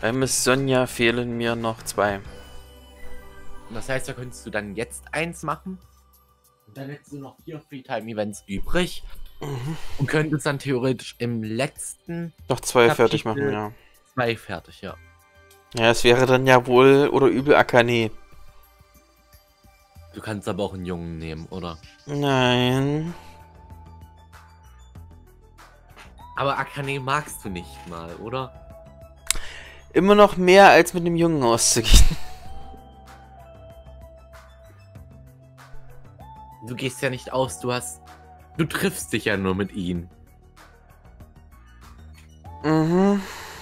Bei Miss Sonja fehlen mir noch 2. Das heißt, da könntest du dann jetzt 1 machen. Und dann hättest du noch 4 Freetime-Events übrig. Und könntest dann theoretisch im letzten Noch 2 fertig Kapitel machen, ja. 2 fertig, ja. Ja, es wäre dann ja wohl oder übel Akane. Du kannst aber auch einen Jungen nehmen, oder? Nein. Aber Akane magst du nicht mal, oder? Immer noch mehr als mit einem Jungen auszugehen. Du gehst ja nicht aus, du triffst dich ja nur mit ihm. Mhm.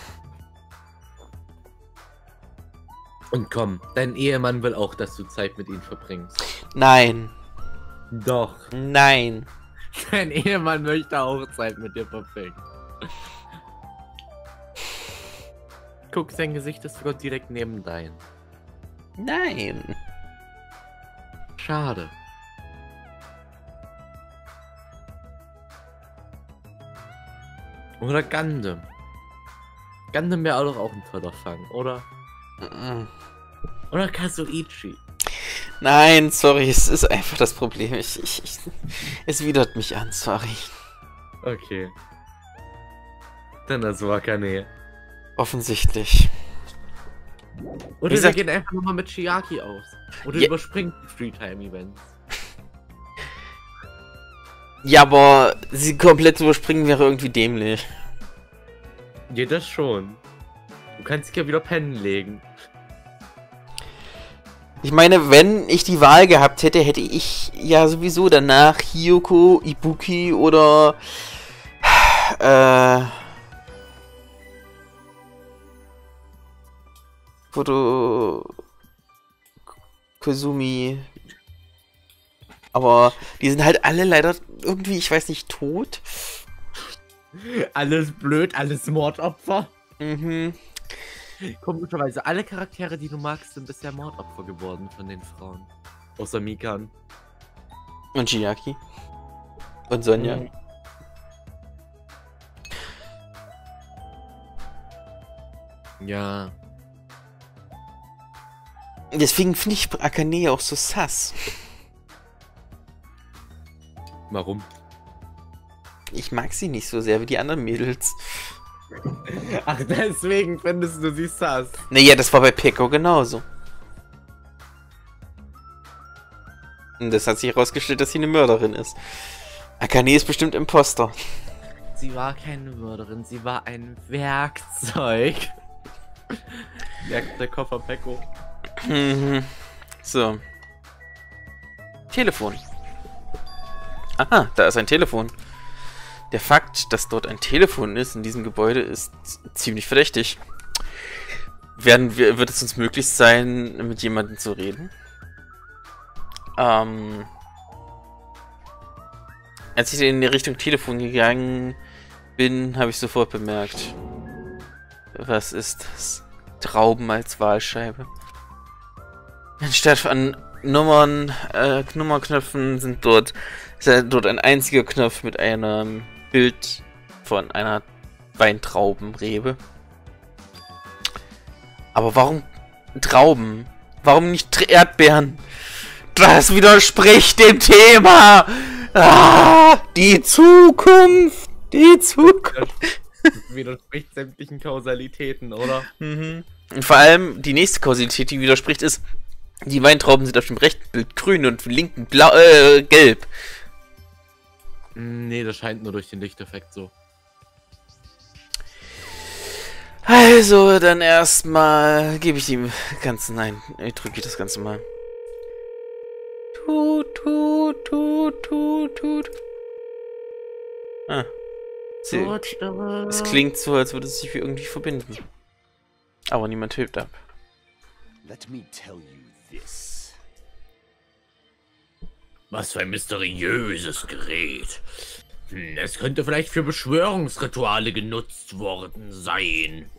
Und komm, dein Ehemann will auch, dass du Zeit mit ihm verbringst. Nein. Doch. Nein. Dein Ehemann möchte auch Zeit mit dir verbringen. Guck, sein Gesicht ist sogar direkt neben dein. Nein. Schade. Oder Gundam. Gundam wäre doch auch ein toller Fang, oder? Mhm. Oder Kazuichi. Nein, sorry, es ist einfach das Problem. Es widert mich an, sorry. Okay. Dann das Wakane. Offensichtlich. Oder Wie wir gesagt- gehen einfach nochmal mit Chiaki aus. Oder Ja. überspringen die Freetime-Events. Ja, aber sie komplett zu überspringen wäre irgendwie dämlich. Ja, das schon. Du kannst dich ja wieder pennen legen. Ich meine, wenn ich die Wahl gehabt hätte, hätte ich ja sowieso danach Hiyoko, Ibuki oder Kozumi. Aber die sind halt alle leider irgendwie, ich weiß nicht, tot. Alles blöd, alles Mordopfer. Mhm. Komischerweise, alle Charaktere, die du magst, sind bisher Mordopfer geworden von den Frauen. Außer Mikan. Und Chiaki. Und Sonja. Mhm. Ja. Deswegen finde ich Akane auch so sass. Warum? Ich mag sie nicht so sehr wie die anderen Mädels. Ach, deswegen findest du sie sass. Naja, das war bei Peko genauso. Und das hat sich herausgestellt, dass sie eine Mörderin ist. Akane ist bestimmt Imposter. Sie war keine Mörderin, sie war ein Werkzeug. Werkzeugkoffer Peko. Mhm. So. Telefon. Aha, da ist ein Telefon. Der Fakt, dass dort ein Telefon ist in diesem Gebäude, ist ziemlich verdächtig. Wird es uns möglich sein, mit jemandem zu reden? Als ich in die Richtung Telefon gegangen bin, habe ich sofort bemerkt. Was ist das? Trauben als Wahlscheibe. Anstatt an Nummernknöpfen ist dort ein einziger Knopf mit einem Bild von einer Weintraubenrebe. Aber warum Trauben? Warum nicht Erdbeeren? Das widerspricht dem Thema! Ah, die Zukunft! Die Zukunft! Das widerspricht sämtlichen Kausalitäten, oder? Mhm. Und vor allem die nächste Kausalität, die widerspricht, ist, die Weintrauben sind auf dem rechten Bild grün und im linken gelb. Nee, das scheint nur durch den Lichteffekt so. Also, dann erstmal gebe ich dem Ganzen ein. Ich drücke das Ganze mal. Tut, tut, tut, tut, tut. Ah. Es klingt so, als würde es sich irgendwie verbinden. Aber niemand hilft ab. Let me tell you this. Was für ein mysteriöses Gerät. Es könnte vielleicht für Beschwörungsrituale genutzt worden sein.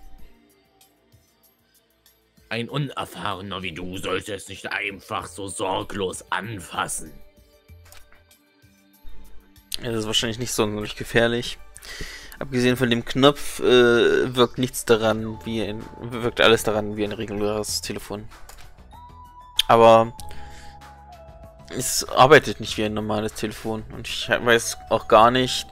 Ein Unerfahrener wie du sollte es nicht einfach so sorglos anfassen. Ja, das ist wahrscheinlich nicht sonderlich gefährlich. Abgesehen von dem Knopf wirkt nichts daran wirkt alles daran wie ein reguläres Telefon. Aber es arbeitet nicht wie ein normales Telefon und ich weiß auch gar nicht,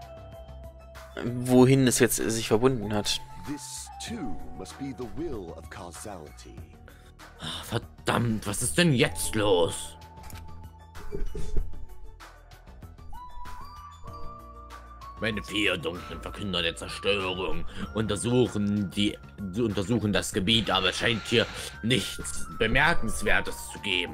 wohin es jetzt sich verbunden hat. This too must be the will of causality. Verdammt, was ist denn jetzt los? Meine 4 dunklen Verkünder der Zerstörung untersuchen das Gebiet, aber es scheint hier nichts Bemerkenswertes zu geben.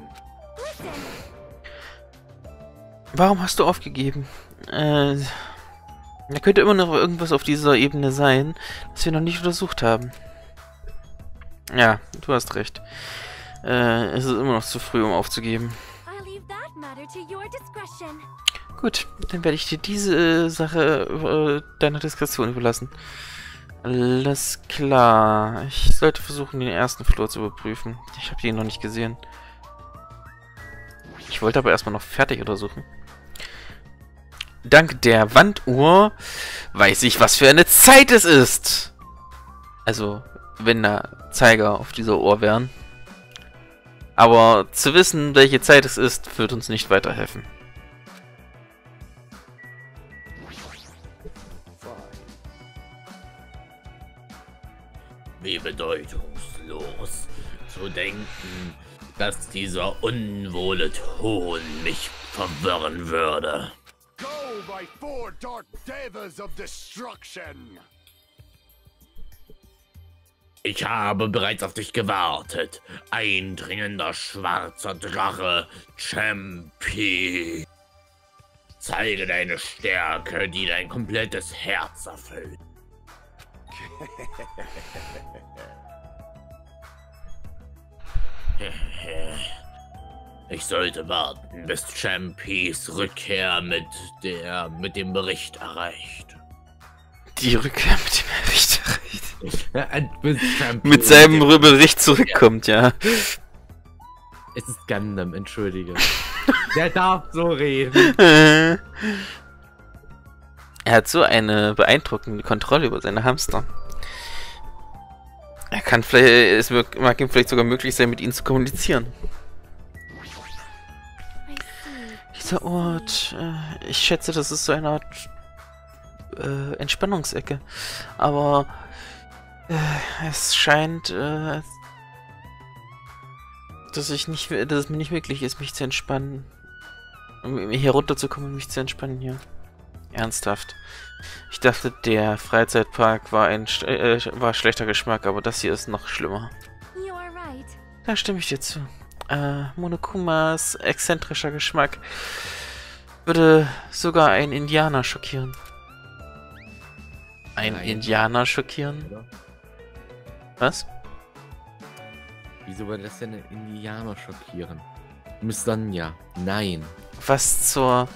Warum hast du aufgegeben? Da könnte immer noch irgendwas auf dieser Ebene sein, das wir noch nicht untersucht haben. Ja, du hast recht. Es ist immer noch zu früh, um aufzugeben. Gut, dann werde ich dir diese Sache deiner Diskretion überlassen. Alles klar. Ich sollte versuchen, den ersten Flur zu überprüfen. Ich habe ihn noch nicht gesehen. Ich wollte aber erstmal noch fertig untersuchen. Dank der Wanduhr weiß ich, was für eine Zeit es ist. Also, wenn da Zeiger auf dieser Uhr wären. Aber zu wissen, welche Zeit es ist, wird uns nicht weiterhelfen. Wie bedeutungslos zu denken, dass dieser unwohle Ton mich verwirren würde. Go by 4 dark devas of destruction! Ich habe bereits auf dich gewartet, eindringender schwarzer Drache, Champi. Zeige deine Stärke, die dein komplettes Herz erfüllt. Ich sollte warten, bis Champis Rückkehr mit dem Bericht erreicht. Die Rückkehr mit dem Bericht erreicht. Bis Champi Mit seinem Bericht zurückkommt, ja. Es ist Gundam, entschuldige. Der darf so reden. Er hat so eine beeindruckende Kontrolle über seine Hamster. Es mag ihm vielleicht sogar möglich sein, mit ihnen zu kommunizieren. Dieser Ort, ich schätze, das ist so eine Art Entspannungsecke. Aber es scheint, dass es mir nicht möglich ist, mich zu entspannen. Um hier runterzukommen und mich zu entspannen hier. Ernsthaft. Ich dachte, der Freizeitpark war schlechter Geschmack, aber das hier ist noch schlimmer. Da stimme ich dir zu. Monokumas exzentrischer Geschmack würde sogar einen Indianer schockieren. Indianer schockieren? Oder? Was? Wieso würde das denn einen Indianer schockieren? Miss Sonja, nein. Was zur...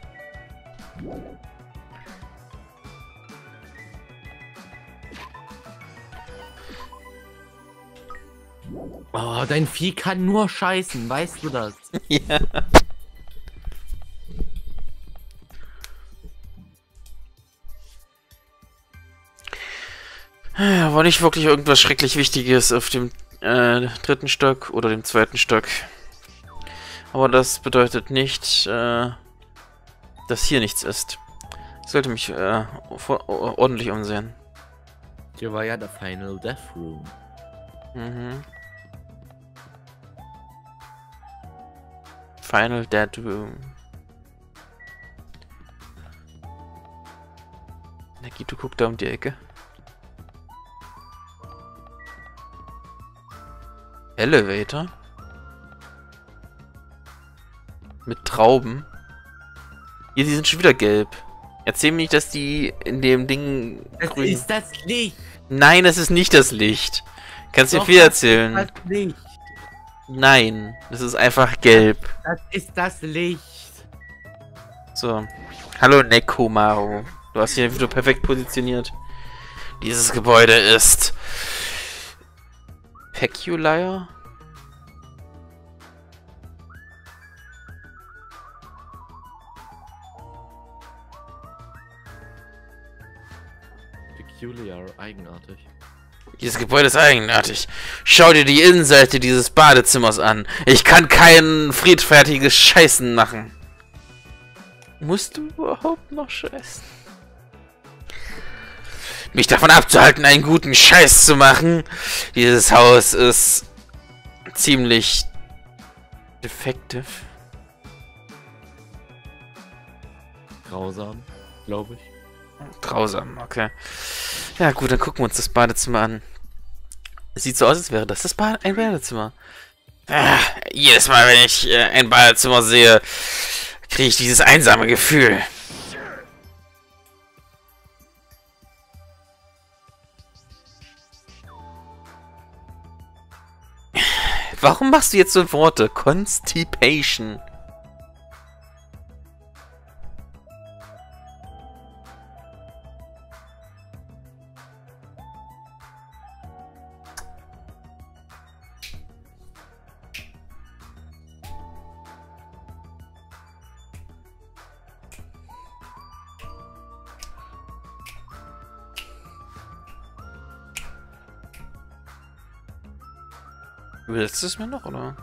Oh, dein Vieh kann nur scheißen, weißt du das? Ja. War nicht wirklich irgendwas schrecklich Wichtiges auf dem 3. Stock oder dem 2. Stock. Aber das bedeutet nicht, dass hier nichts ist. Ich sollte mich ordentlich umsehen. Hier war ja der Final Death Room. Mhm. Final Dead Room. Nagito guckt da um die Ecke. Elevator? Mit Trauben? Hier, die sind schon wieder gelb. Erzähl mir nicht, dass die in dem Ding Das ist das Licht! Nein, das ist nicht das Licht. Kannst dir Doch, viel das erzählen. ist das Licht! Nein, das ist einfach gelb. Das ist das Licht! So. Hallo Nekomaru. Du hast hier wieder perfekt positioniert. Dieses Gebäude ist... Peculiar? peculiar, eigenartig. Dieses Gebäude ist eigenartig. Schau dir die Innenseite dieses Badezimmers an. Ich kann kein friedfertiges Scheißen machen. Musst du überhaupt noch scheißen? Mich davon abzuhalten, einen guten Scheiß zu machen. Dieses Haus ist ziemlich defective. Grausam, glaube ich. Grausam, okay. Ja gut, dann gucken wir uns das Badezimmer an. Es sieht so aus, als wäre das ein Badezimmer. Jedes Mal, wenn ich ein Badezimmer sehe, kriege ich dieses einsame Gefühl. Warum machst du jetzt so Worte? Constipation. Willst du es mir noch, oder?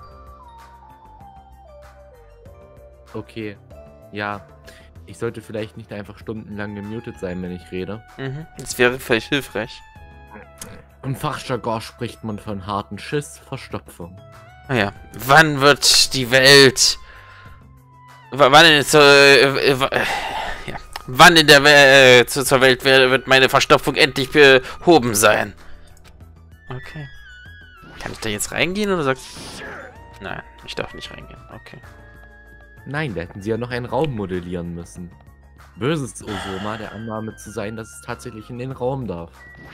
Okay. Ja. Ich sollte vielleicht nicht einfach stundenlang gemutet sein, wenn ich rede. Mhm. Das wäre vielleicht hilfreich. Im Fachjargon spricht man von harten Schiss, Verstopfung. Naja. Wann wird die Welt... Wann in der Welt zur Welt wird meine Verstopfung endlich behoben sein? Okay. Kann ich da jetzt reingehen oder sagst du... Nein, ich darf nicht reingehen. Okay. Nein, da hätten sie ja noch einen Raum modellieren müssen. Böses Osoma der Annahme zu sein, dass es tatsächlich in den Raum darf.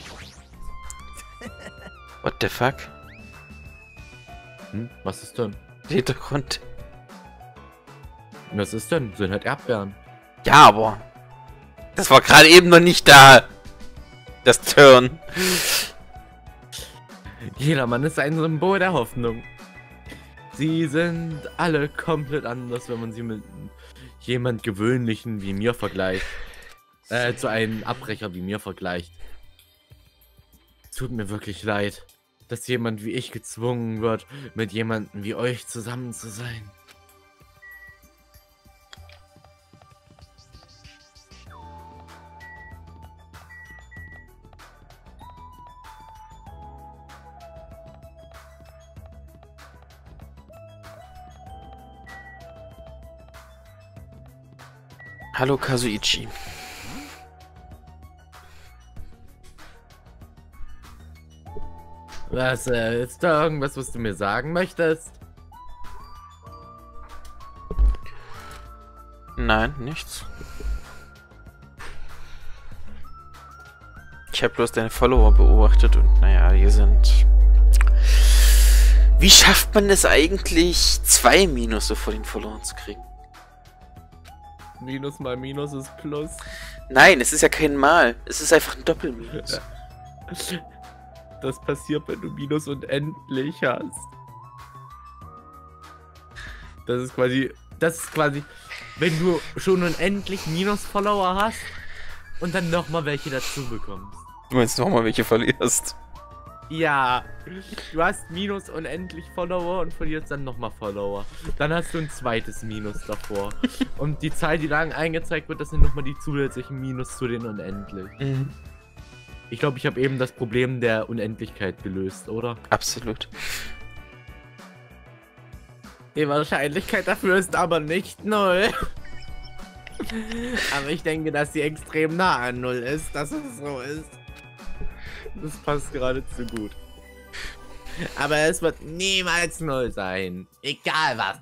What the fuck? Hm, was ist denn? Hintergrund. Was ist denn? Sind halt Erdbeeren. Ja, aber... Das war gerade eben noch nicht da. Das Turn. Jedermann ist ein Symbol der Hoffnung. Sie sind alle komplett anders, wenn man sie mit jemand Gewöhnlichen wie mir vergleicht. Zu einem Abbrecher wie mir vergleicht. Tut mir wirklich leid, dass jemand wie ich gezwungen wird, mit jemandem wie euch zusammen zu sein. Hallo Kazuichi. Was, ist da irgendwas, was du mir sagen möchtest? Nein, nichts. Ich habe bloß deine Follower beobachtet und naja, hier sind... Wie schafft man es eigentlich, 2 Minusse vor den Followern zu kriegen? Minus mal Minus ist Plus. Nein, es ist ja kein Mal. Es ist einfach ein Doppelminus. Das passiert, wenn du Minus unendlich hast. Das ist quasi, wenn du schon unendlich Minus-Follower hast und dann nochmal welche dazu bekommst. Du meinst nochmal welche verlierst? Ja, du hast Minus unendlich Follower und verlierst dann nochmal Follower. Dann hast du ein zweites Minus davor. Und die Zahl, die dann angezeigt wird, das sind nochmal die zusätzlichen Minus zu den unendlich. Mhm. Ich glaube, ich habe eben das Problem der Unendlichkeit gelöst, oder? Absolut. Die Wahrscheinlichkeit dafür ist aber nicht 0. Aber ich denke, dass sie extrem nah an 0 ist, dass es so ist. Das passt geradezu gut. Aber es wird niemals 0 sein. Egal was.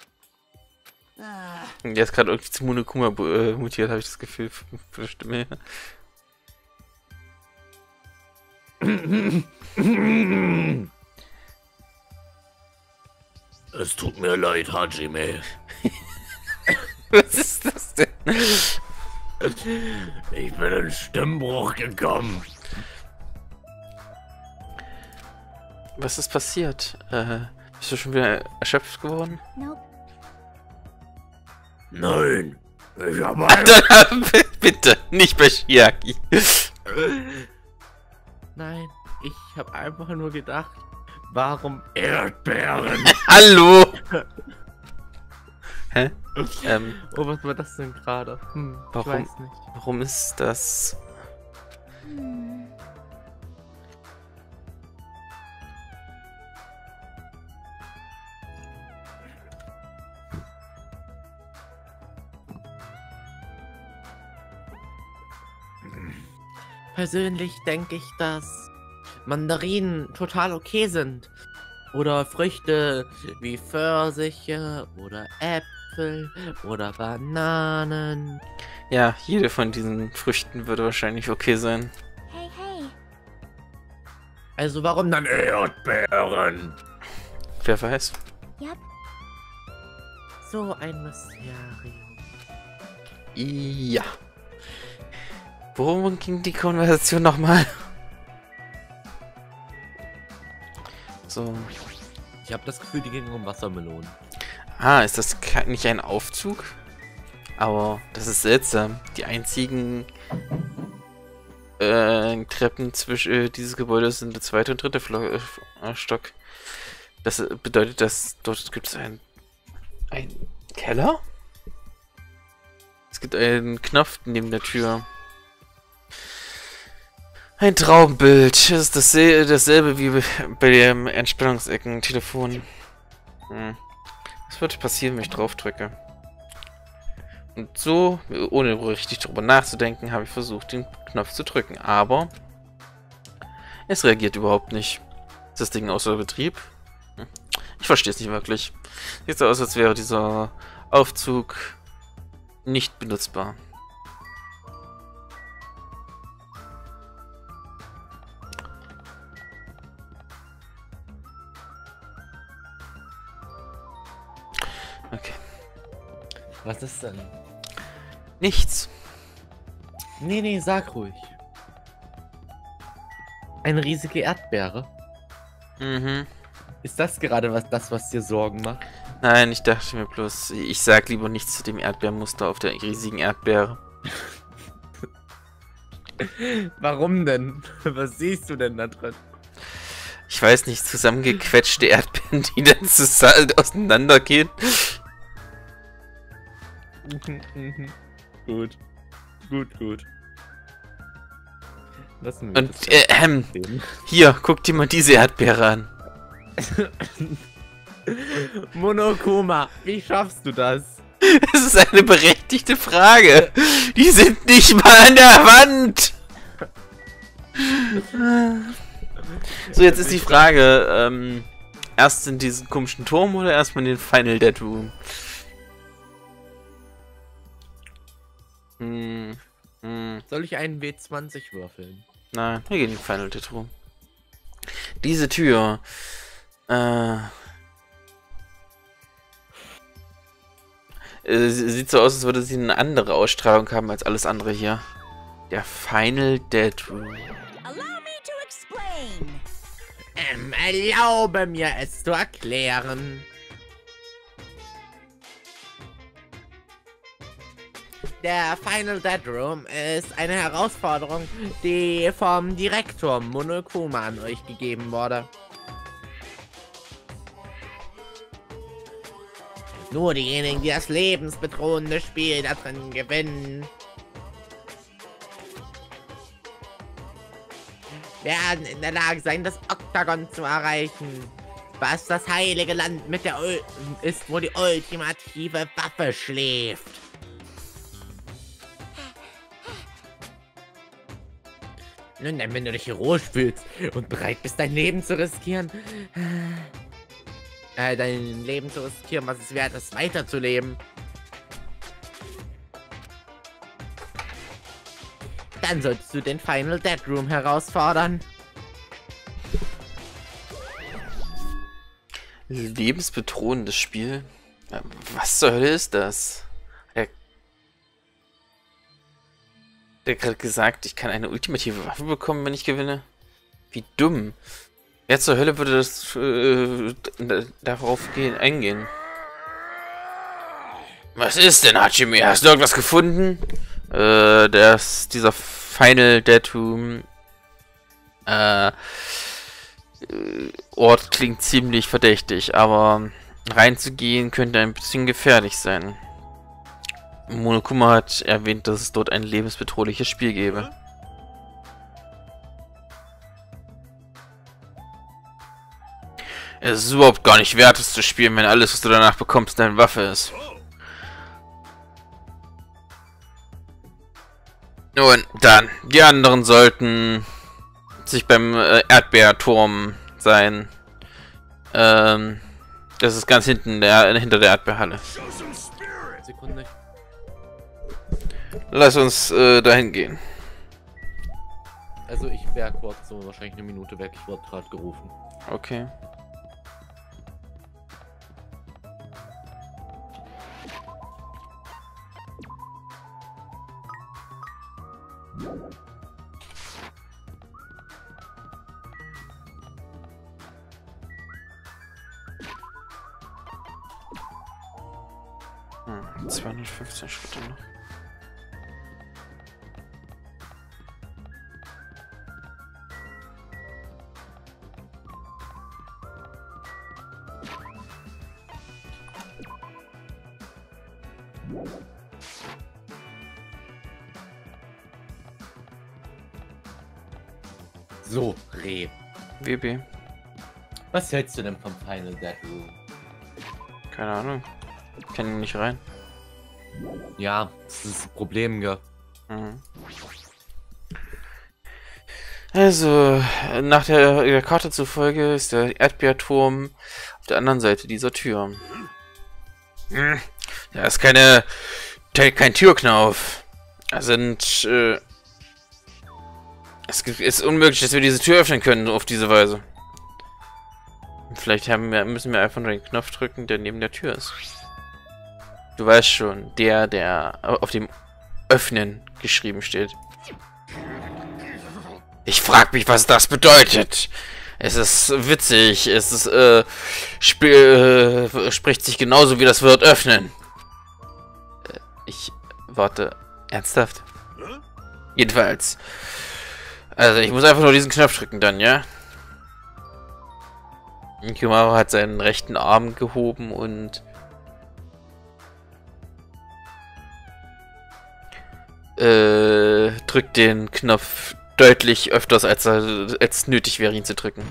Der ist gerade irgendwie zu Monokuma mutiert, habe ich das Gefühl, für die Stimme her. Es tut mir leid, Hajime. Was ist das denn? Ich bin in Stimmbruch gekommen. Was ist passiert? Bist du schon wieder erschöpft geworden? Nope. Nein. Ich habe Bitte, nicht bei Shiaki. Nein, ich habe einfach nur gedacht, warum Erdbeeren? Hallo! Hä? Oh, was war das denn gerade? Ich Warum? weiß nicht. Warum ist das? Persönlich denke ich, dass Mandarinen total okay sind. Oder Früchte wie Pfirsiche oder Äpfel oder Bananen. Ja, jede von diesen Früchten würde wahrscheinlich okay sein. Hey, hey. Also warum dann Erdbeeren? Wer weiß. Yep. So ein Mysterium. Ja. Worum ging die Konversation nochmal? So. Ich habe das Gefühl, die ging um Wassermelonen. Ah, ist das nicht ein Aufzug? Aber das ist seltsam. Die einzigen Treppen zwischen dieses Gebäudes sind der zweite und dritte Stock. Das bedeutet, dass dort gibt es einen Keller? Es gibt einen Knopf neben der Tür. Ein Traumbild. Das ist dasselbe wie bei dem Entspannungsecken-Telefon. Was würde passieren, wenn ich drauf drücke? Und so, ohne richtig drüber nachzudenken, habe ich versucht, den Knopf zu drücken. Aber es reagiert überhaupt nicht. Ist das Ding außer Betrieb? Ich verstehe es nicht wirklich. Sieht so aus, als wäre dieser Aufzug nicht benutzbar. Okay. Was ist denn? Nichts. Nee, sag ruhig. Eine riesige Erdbeere? Mhm. Ist das gerade was dir Sorgen macht? Nein, ich dachte mir bloß, ich sag lieber nichts zu dem Erdbeermuster auf der riesigen Erdbeere. Warum denn? Was siehst du denn da drin? Ich weiß nicht, zusammengequetschte Erdbeeren, die dann auseinandergehen. Gut. Lassen wir Und, das sehen. hier, guck dir mal diese Erdbeere an. Monokuma, wie schaffst du das? Das ist eine berechtigte Frage. Die sind nicht mal an der Wand. So, jetzt ist die Frage, erst in diesen komischen Turm oder erstmal in den Final Dead Room? Soll ich einen W20 würfeln? Nein, wir gehen in den Final Dead Room. Diese Tür, sieht so aus, als würde sie eine andere Ausstrahlung haben als alles andere hier. Der Final Dead Room. Allow me to explain. Erlaube mir es zu erklären. Der Final Dead Room ist eine Herausforderung, die vom Direktor Monokuma an euch gegeben wurde. Nur diejenigen, die das lebensbedrohende Spiel da drin gewinnen, werden in der Lage sein, das Oktagon zu erreichen, was das heilige Land mit der ist, wo die ultimative Waffe schläft. Nun, denn wenn du dich heroisch fühlst und bereit bist, dein Leben zu riskieren, dein Leben zu riskieren, was es wert ist, weiterzuleben, dann solltest du den Final Dead Room herausfordern. Lebensbedrohendes Spiel? Was zur Hölle ist das? Der hat gerade gesagt, ich kann eine ultimative Waffe bekommen, wenn ich gewinne? Wie dumm. Wer zur Hölle würde das darauf eingehen? Was ist denn, Hachime? Hast du irgendwas gefunden? Dieser Final Dead Room Ort klingt ziemlich verdächtig, aber reinzugehen könnte ein bisschen gefährlich sein. Monokuma hat erwähnt, dass es dort ein lebensbedrohliches Spiel gäbe. Es ist überhaupt gar nicht wert, es zu spielen, wenn alles, was du danach bekommst, deine Waffe ist. Nun, dann, die anderen sollten sich beim Erdbeerturm sein. Das ist ganz hinten, hinter der Erdbeerhalle. Sekunde. Lass uns dahin gehen. Also ich wäre kurz so wahrscheinlich eine Minute weg. Ich wurde gerade gerufen. Okay. Hm, 215 Schritte noch. So, Reh. WB. Was hältst du denn vom Final Dead Room? Keine Ahnung. Ich kann hier nicht rein. Ja, das ist das Problem, gell? Mhm. Also, nach der Karte zufolge ist der Erdbeerturm auf der anderen Seite dieser Tür. Hm. Da ist kein Türknauf. Da sind, es ist unmöglich, dass wir diese Tür öffnen können auf diese Weise. Vielleicht müssen wir einfach nur den Knopf drücken, der neben der Tür ist. Du weißt schon, der auf dem Öffnen geschrieben steht. Ich frag mich, was das bedeutet. Es ist witzig, es ist, spricht sich genauso wie das Wort öffnen. Ich warte. Ernsthaft? Jedenfalls. Also, ich muss einfach nur diesen Knopf drücken dann, ja? Kimaro hat seinen rechten Arm gehoben und drückt den Knopf deutlich öfters, als nötig wäre, ihn zu drücken.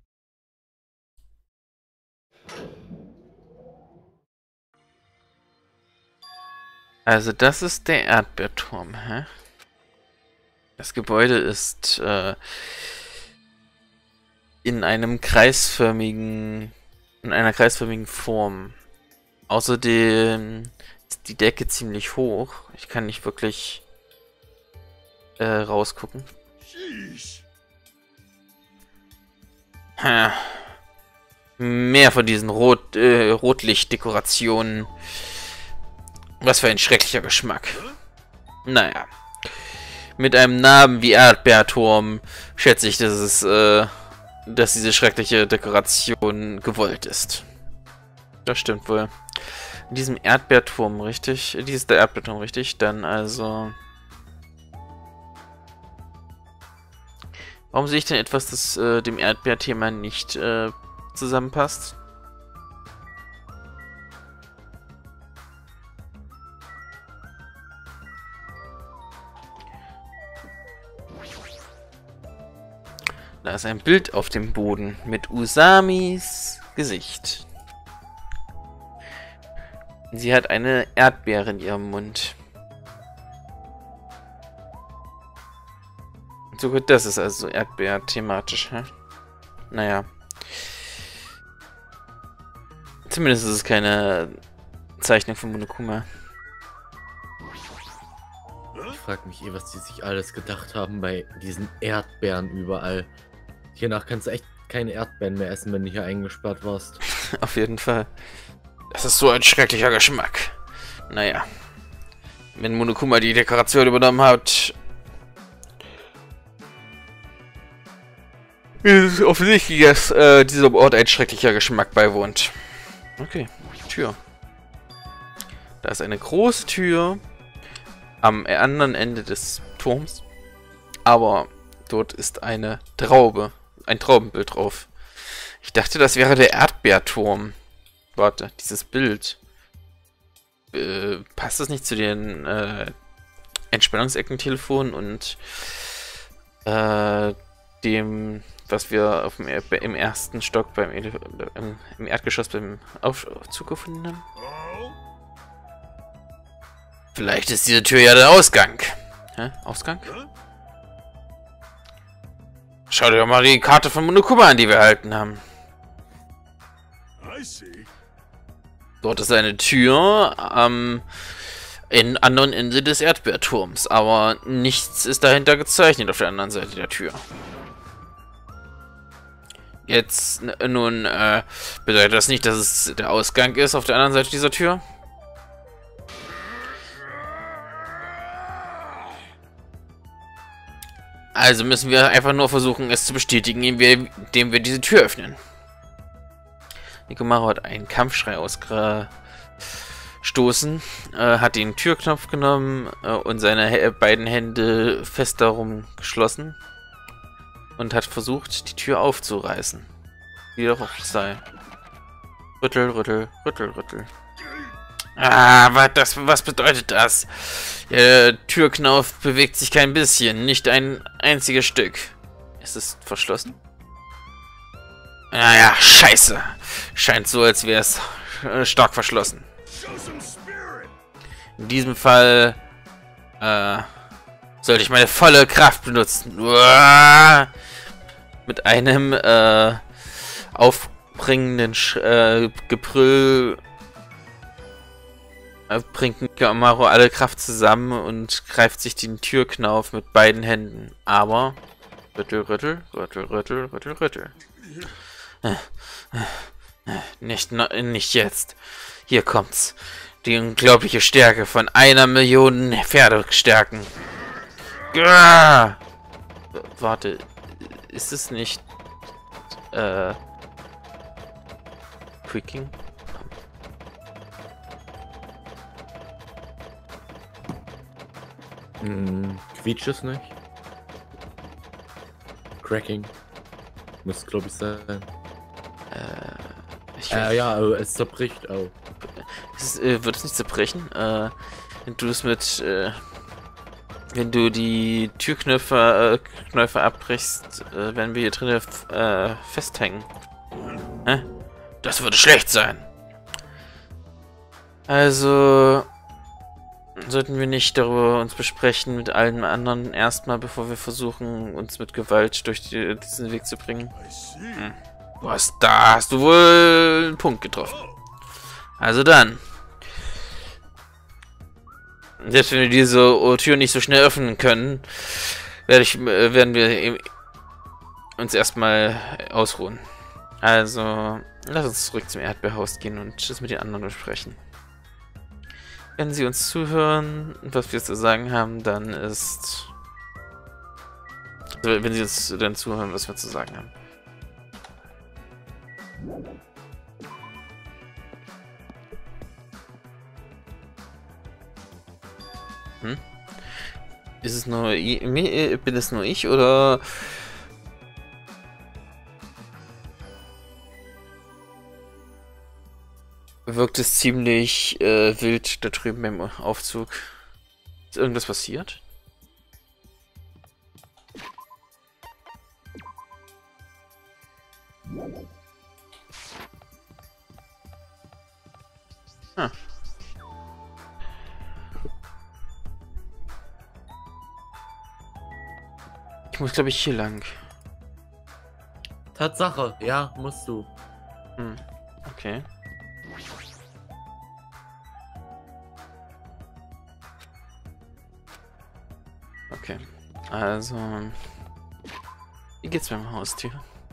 Also das ist der Erdbeerturm, hä? Das Gebäude ist in einer kreisförmigen Form. Außerdem ist die Decke ziemlich hoch. Ich kann nicht wirklich rausgucken. Mehr von diesen Rotlichtdekorationen. Was für ein schrecklicher Geschmack. Naja. Mit einem Namen wie Erdbeerturm schätze ich, dass diese schreckliche Dekoration gewollt ist. Das stimmt wohl. In diesem Erdbeerturm, richtig? Dies ist der Erdbeerturm, richtig? Dann also... Warum sehe ich denn etwas, das dem Erdbeerthema nicht zusammenpasst? Da ist ein Bild auf dem Boden mit Usamis Gesicht. Sie hat eine Erdbeere in ihrem Mund. So gut, das ist also Erdbeer-thematisch, hä? Naja. Zumindest ist es keine Zeichnung von Monokuma. Ich frag mich eh, was die sich alles gedacht haben bei diesen Erdbeeren überall. Hiernach kannst du echt keine Erdbeeren mehr essen, wenn du hier eingesperrt warst. Auf jeden Fall. Das ist so ein schrecklicher Geschmack. Naja. Wenn Monokuma die Dekoration übernommen hat, ist es offensichtlich, dass diesem Ort ein schrecklicher Geschmack beiwohnt. Okay, Tür. Da ist eine große Tür am anderen Ende des Turms. Aber dort ist eine Traube. Ein Traubenbild drauf. Ich dachte, das wäre der Erdbeerturm. Warte, dieses Bild. Passt das nicht zu den Entspannungsecken-Telefonen und dem, was wir auf im ersten Stock im Erdgeschoss beim Aufzug gefunden haben? Vielleicht ist diese Tür ja der Ausgang. Hä? Ausgang? Schau dir doch mal die Karte von Monokuma an, die wir erhalten haben. Dort ist eine Tür am anderen Ende des Erdbeerturms, aber nichts ist dahinter gezeichnet auf der anderen Seite der Tür. Jetzt, nun, bedeutet das nicht, dass es der Ausgang ist auf der anderen Seite dieser Tür? Also müssen wir einfach nur versuchen, es zu bestätigen, indem wir diese Tür öffnen. Nikomaru hat einen Kampfschrei ausgestoßen, hat den Türknopf genommen und seine beiden Hände fest darum geschlossen und hat versucht, die Tür aufzureißen. Wie doch auch sei. Rüttel, rüttel, rüttel, rüttel. Ah, was bedeutet das? Der Türknauf bewegt sich kein bisschen, nicht ein einziges Stück. Ist es verschlossen? Naja, scheiße. Scheint so, als wäre es stark verschlossen. In diesem Fall sollte ich meine volle Kraft benutzen. Uah! Mit einem aufbringenden Gebrüll bringt Nikomaru alle Kraft zusammen und greift sich den Türknauf mit beiden Händen. Aber rüttel, rüttel, rüttel, rüttel, rüttel, rüttel. Nicht jetzt. Hier kommt's. Die unglaubliche Stärke von 1 Million Pferdestärken. Warte. Ist es nicht Quicking? Quietscht es nicht? Cracking. Muss, glaube ich, sein. Ja, es zerbricht auch. Wird es nicht zerbrechen? Wenn du es mit, wenn du die Türknöpfe abbrichst, werden wir hier drinnen festhängen. Hä? Das würde schlecht sein. Also sollten wir nicht darüber uns besprechen mit allen anderen erstmal, bevor wir versuchen, uns mit Gewalt durch diesen Weg zu bringen. Da hast du wohl einen Punkt getroffen. Also dann. Selbst wenn wir diese Tür nicht so schnell öffnen können, werden wir uns erstmal ausruhen. Also, lass uns zurück zum Erdbeerhaus gehen und das mit den anderen besprechen. Wenn sie uns zuhören, was wir zu sagen haben, dann ist... Also, wenn sie uns dann zuhören, was wir zu sagen haben. Ist es nur bin es nur ich oder wirkt es ziemlich wild da drüben beim Aufzug? Ist irgendwas passiert? Ah. Ich muss, glaube ich, hier lang. Tatsache, ja, musst du. Okay. Okay. Also. Wie geht's beim Haustier?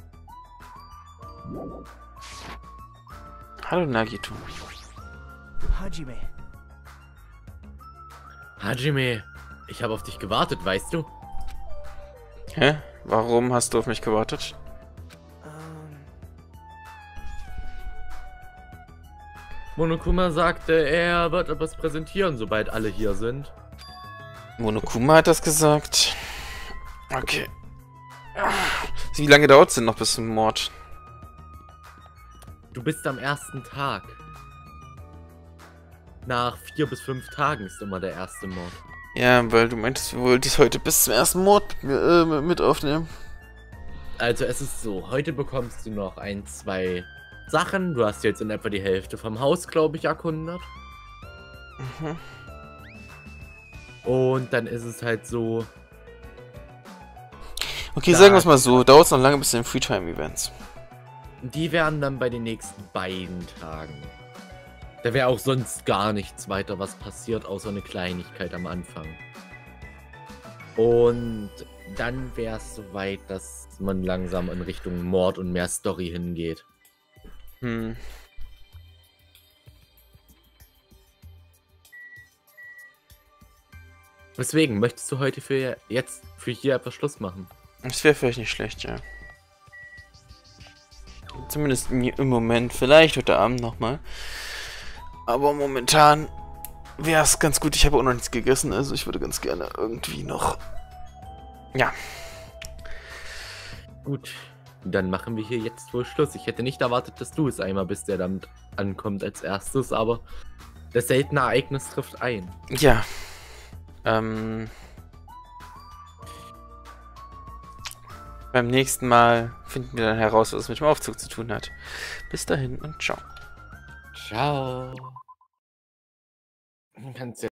Hallo Nagito. Hajime. Hajime, ich habe auf dich gewartet, weißt du? Hä? Warum hast du auf mich gewartet? Monokuma sagte, er wird etwas präsentieren, sobald alle hier sind. Monokuma hat das gesagt. Okay. Wie lange dauert es denn noch bis zum Mord? Du bist am ersten Tag. Nach 4 bis 5 Tagen ist immer der erste Mord. Ja, weil du meintest, wir wollten es heute bis zum ersten Mord mit aufnehmen. Also es ist so, heute bekommst du noch 1, 2 Sachen. Du hast jetzt in etwa die Hälfte vom Haus, glaube ich, erkundet. Mhm. Und dann ist es halt so... Okay, sagen wir es mal so, dauert es noch lange bis zu den Freetime-Events. Die werden dann bei den nächsten beiden Tagen. Da wäre auch sonst gar nichts weiter, was passiert, außer eine Kleinigkeit am Anfang. Und dann wäre es soweit, dass man langsam in Richtung Mord und mehr Story hingeht. Hm. Deswegen, möchtest du heute für hier etwas Schluss machen? Das wäre vielleicht nicht schlecht, ja. Zumindest im Moment, vielleicht heute Abend nochmal. Aber momentan wäre es ganz gut. Ich habe auch noch nichts gegessen, also ich würde ganz gerne irgendwie noch... Ja. Gut, dann machen wir hier jetzt wohl Schluss. Ich hätte nicht erwartet, dass du es einmal bist, der damit ankommt als erstes, aber das seltene Ereignis trifft ein. Ja. Beim nächsten Mal finden wir dann heraus, was es mit dem Aufzug zu tun hat. Bis dahin und ciao. Ciao. Kannst